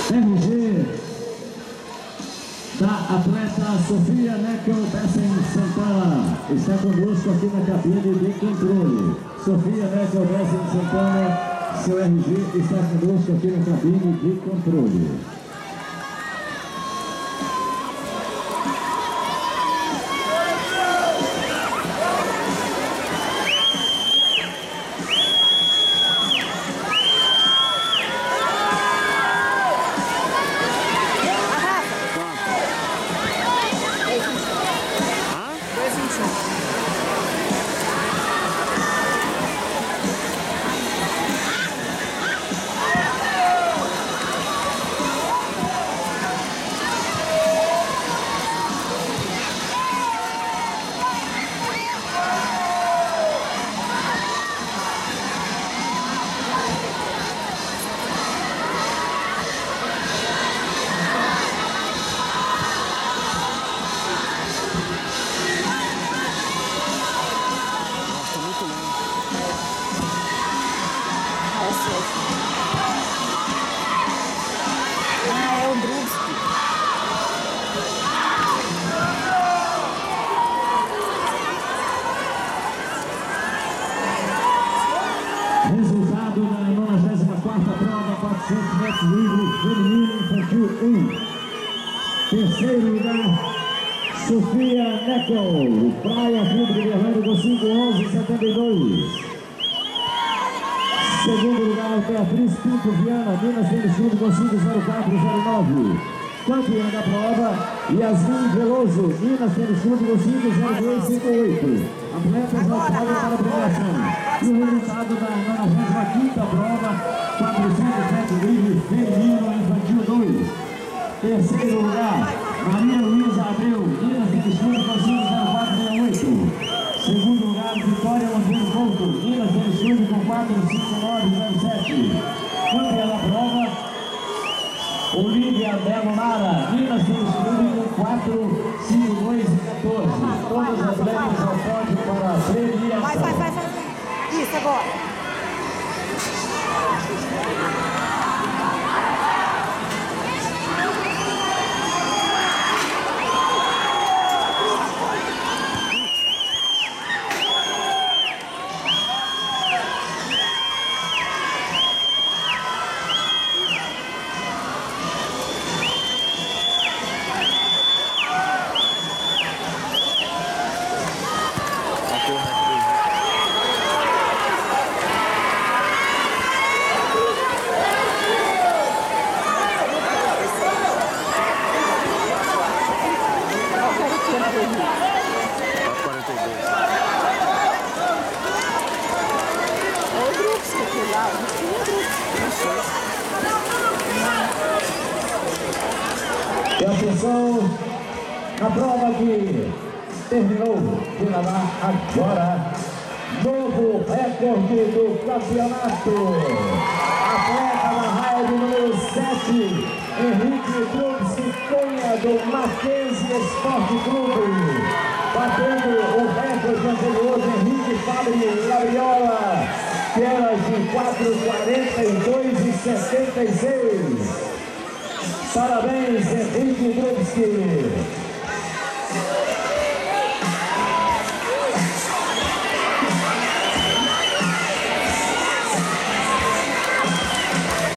RG da atleta Sofia Neckel Bessem Santana está conosco aqui na cabine de controle. Sofia Neckel Bessem Santana, seu RG está conosco aqui na cabine de controle. É o Drubski. Resultado da 94ª prova 400 metros livre feminino infantil 1. Terceiro lugar, Sofia Neckel, Praia Clube de Guerreiro com 5:11:72. Segundo lugar, Beatriz Pinto Viana, Minas Tênis Clube com 5:04:09. Campeã da prova, Yasmin Veloso, Minas Tênis Clube com 5:02:58. Atletas voltadas para a premiação. E o resultado da 95ª prova, 400 metros livre feminino infantil 2. Terceiro lugar, Maria Luísa Abreu, Minas Tênis Clube com 5:04:68. Segundo lugar, Vitória Monteiro Couto, Minas Tênis Clube com 4:59:07. Campeã da prova, Olívia Belo Lara, Minas Tênis Clube com 4:52:14. Todas as atletas ao pódio para a premiação. Vai. Isso, agora. E atenção, na prova que terminou de nadar agora, novo recorde do campeonato. Atleta na raia de número 7, Henrique Drubski Cunha, do Mackenzie Esporte Clube. Batendo o recorde anterior de Henrique Fabri Labriola, que era de 4:42:76. Parabéns, Henrique Drubski.